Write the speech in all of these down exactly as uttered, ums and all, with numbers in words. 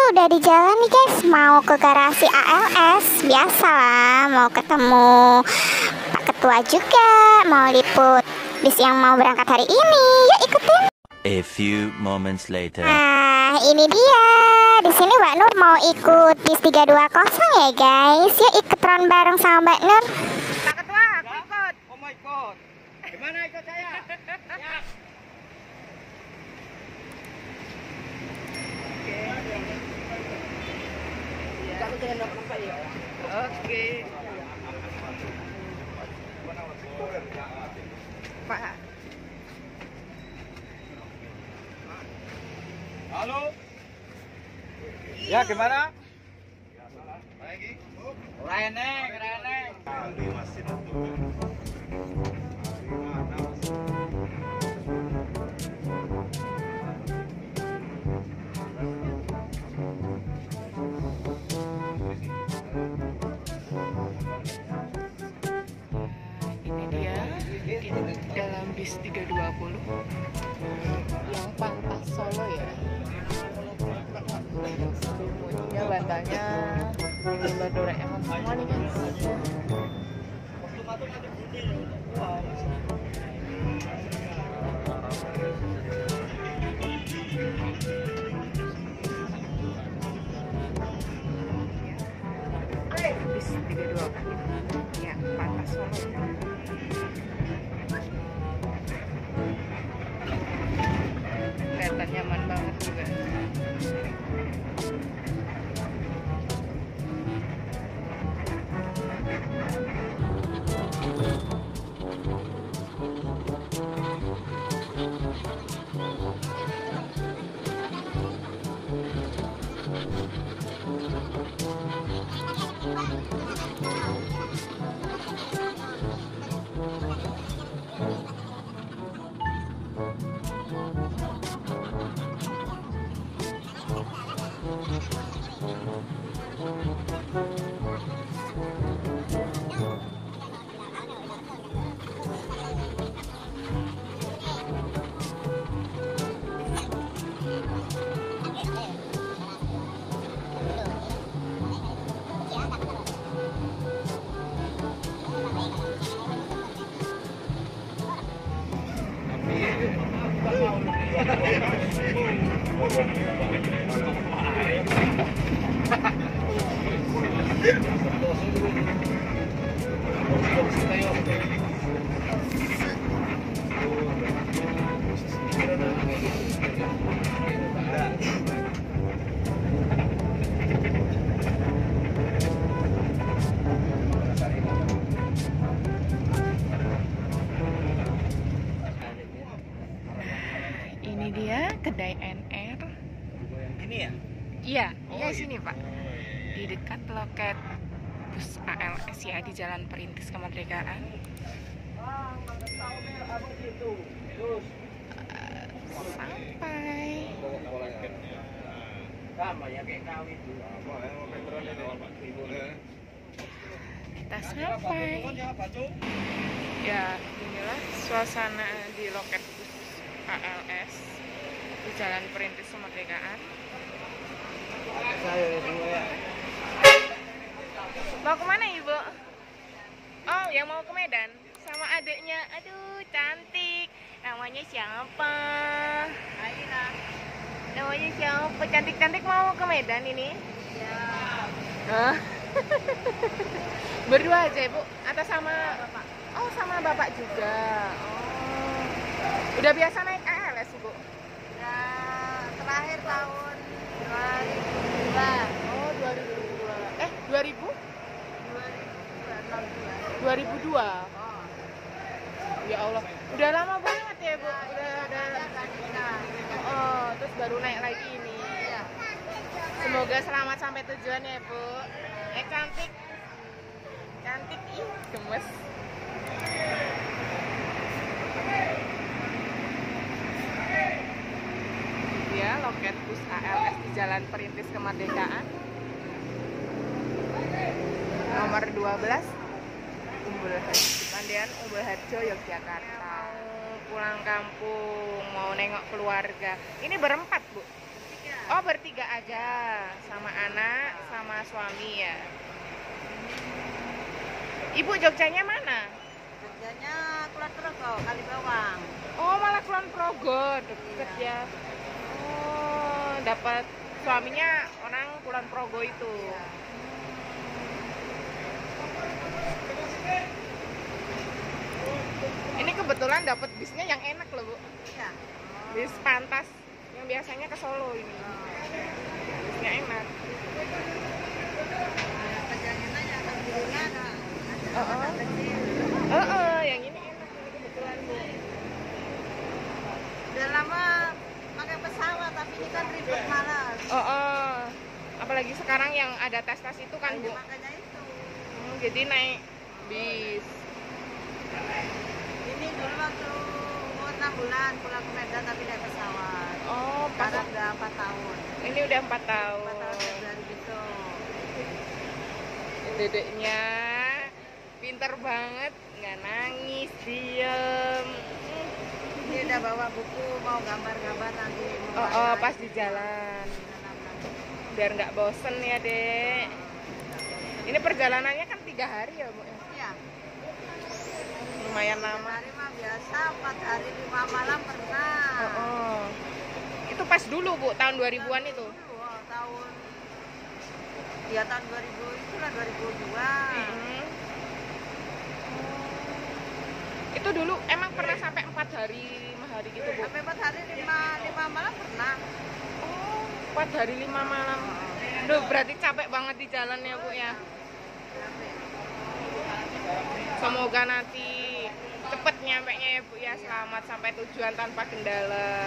udah di jalan nih guys, mau ke garasi A L S. Biasalah, mau ketemu Pak Ketua juga, mau liput bis yang mau berangkat hari ini. Yuk ikutin. A few moments later. Nah, ini dia. Di sini Mbak Nur mau ikut bis tiga dua nol ya guys. Yuk ikut ron bareng sama Mbak Nur. Pak Ketua, aku ikut. Oh my god. Gimana ikut saya? Ya. Kamu jangan nampak ya. Oke. Pak. Halo. Ya gimana? Lagi. Rene, Rene. Ini dia di dalam bis tiga dua nol yang Pantas Solo ya. Selimutnya, bantalnya gambar Doraemon semua nih guys. Bis tiga dua nol ya, Pantas Solo ya. Kelihatan nyaman banget juga. Ini dia kedai N R. Ini ya? Iya, iya sini Pak. Di dekat loket bus A L S ya, di Jalan Perintis Kemerdekaan. Uh, sampai. Kita sampai. Ya, inilah suasana di loket bus A L S di Jalan Perintis Kemerdekaan. Mau kemana Ibu? Oh, yang mau ke Medan sama adiknya. Aduh, cantik. Namanya siapa? Aina. Namanya siapa? Cantik-cantik mau ke Medan ini? Ya. Hah? Berdua aja Ibu? Atau sama Bapak? Oh, sama Bapak juga. Oh. Udah biasa naik A L S Ibu? Ya, terakhir tahun dua ribu dua. Oh, dua ribu dua. Eh, dua ribu? dua ribu dua. Oh. Ya Allah, udah lama banget ya Bu. Udah ada. Oh, terus baru naik lagi ini. Iya. Semoga selamat sampai tujuan ya Bu. Eh, cantik. Cantik ih, gemes. Ya, loket bus A L S di Jalan Perintis Kemerdekaan. Nomor dua belas Umbul Harjo, Pandean Umbul Harjo, Yogyakarta. Pulang kampung, mau nengok keluarga. Ini berempat Bu? Oh, bertiga aja. sama suami ya. Ibu Jogjanya mana? Kerjanya Kulon Progo, Kalibawang. Oh, malah Kulon Progo, deket ya. Oh, dapat suaminya orang Kulon Progo itu. Ini kebetulan dapat bisnya yang enak loh, Bu. Iya. Bis pantas yang biasanya ke Solo ini. Bisnya enak. Kerjanya nanya alhamdulillah ada. Oh, oh. Ada kecil. Oh, oh, yang ini enak ini kebetulan, Bu. Udah lama pakai pesawat tapi ini kan ribet malas. Oh, oh. Apalagi sekarang yang ada tes-tes itu kan, Bu. Makanya itu. Hmm, jadi naik bis. Ini dulu waktu umur enam bulan pulang ke Medan tapi naik pesawat. Oh, pas Sekarang udah empat tahun. ini udah empat tahun. empat tahun Februari gitu. Dedeknya pinter banget, nggak nangis, diem. Ini udah bawa buku mau gambar-gambar nanti. mau Oh, oh, main. pas di jalan. Biar nggak bosen ya, Dek. Ini perjalanannya kan tiga hari ya, Bu? Iya. Lumayan lama. Hari mah biasa, empat hari lima malam pernah. Oh, oh. Itu pas dulu, Bu, tahun dua ribuan itu. Dulu, oh, tahun ya tahun dua ribu itulah dua ribu dua. Mm-hmm. Itu dulu emang pernah sampai empat hari, lima hari gitu, Bu? Sampai empat hari lima lima malam pernah. Oh, empat hari lima malam. Duh, berarti capek banget di jalan ya, Bu ya. Semoga nanti cepet nyampe nya ya, Bu ya. Selamat sampai tujuan tanpa kendala.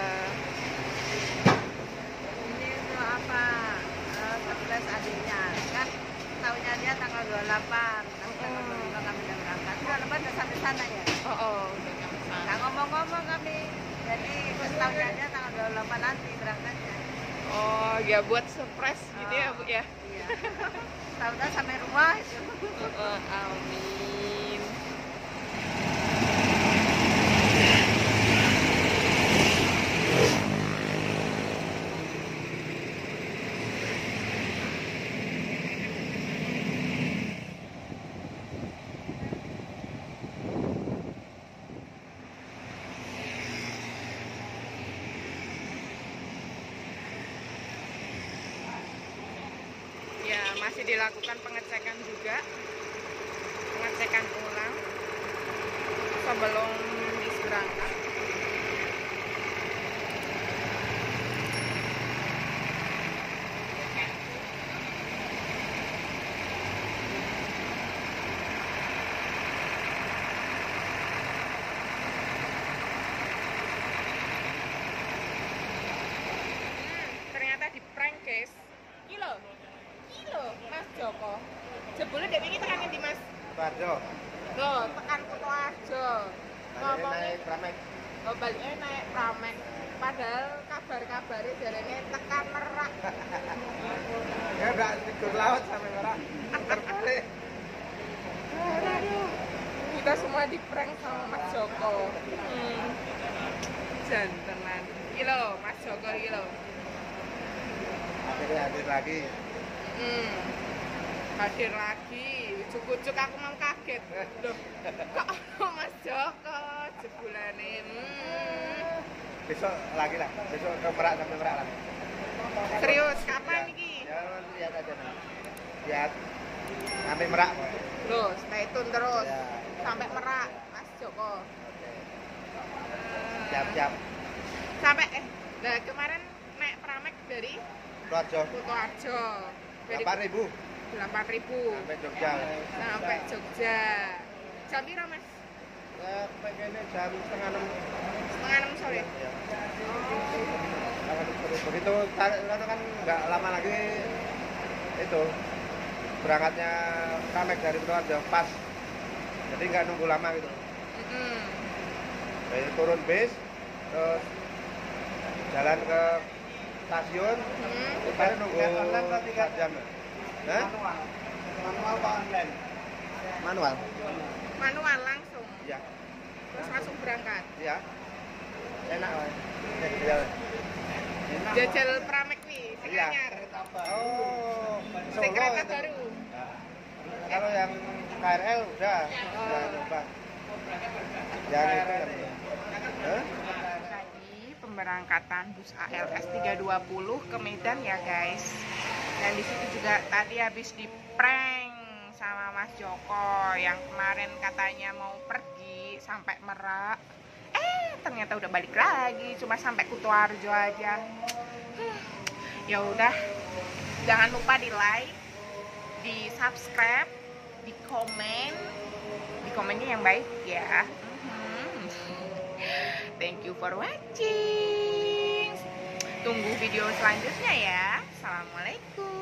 Ini untuk apa? Uh, surprise adiknya kan tahunya dia tanggal dua puluh delapan, tapi tanggal dua puluh lima kami udah berangkat. dua puluh delapan udah sampai sana ya. Oh, oh, udah nyampe sana. Nggak ngomong-ngomong kami. Jadi pas tahunya dia tanggal dua puluh delapan nanti berangkatnya. Oh, ya buat surprise gitu ya, Bu ya. Iya. Tahu-tahu sampai rumah itu. Oh, amin. Ya, masih dilakukan pengecekan juga, pengecekan ulang sebelum bis berangkat. Hmm, ternyata di prank, guys. Gila. Lho, Mas Joko. Jebule dek wingi tekan endi, Mas? Barjo. Loh, tekan Kutoarjo. Ngomongnya Naik Pramek. oh, baliknya naik Pramek. Padahal kabar-kabarnya jarene tekan Merak. Ya udah tidur laut sampai Merak. Terbalik. Aduh. Kita semua di prank sama Mas Joko. Hmm. Jantenan. Iki lho, Mas Joko iki lho. Akhirnya hadir lagi. Hmm. Hadir lagi. Ujuk-ujuk aku mau kaget. Loh, kok ono Mas Joko jebulane. Hmm. Besok lagi lah. Besok ke Merak sampai Merak lah. Serius, kapan iki? Ya nanti lihat aja nih. Lihat sampai Merak. Loh, stay tune terus. Ya. Sampai Merak, Mas Joko. Siap-siap. Sampai eh nah kemarin naik Pramek dari Purworejo. Kutoarjo. Dari delapan ribu delapan ribu sampai Jogja. sampai Jogja. Jam piro, Mas? Ya, pengennya jam setengah enam. Setengah enam sore. Ya. Begitu tarik kan nggak lama lagi itu berangkatnya Pramek dari Purworejo pas. Jadi nggak nunggu lama gitu. Mm-hmm. Jadi turun bis, terus jalan ke stasiun, Hmm. kita nunggu empat jam. Hah? Manual apa online? Manual. Manual langsung. Iya. Terus langsung berangkat. Iya. Enak lah. Jajal. Jajal Pramek nih, sing Iya. anyar. Oh, Solo Cek kereta itu. baru. Nah, kalau yang K R L udah, udah nyoba. Yang itu yang Hah? Tadi pemberangkatan bus A L S tiga dua puluh ke Medan ya guys. Dan di situ juga tadi habis di prank sama Mas Joko yang kemarin katanya mau pergi sampai Merak. Eh ternyata udah balik lagi, cuma sampai Kutoarjo aja. Hmm, ya udah, jangan lupa di like, di subscribe, di komen, di komennya yang baik ya. Hmm. Thank you for watching. Tunggu video selanjutnya ya. Assalamualaikum.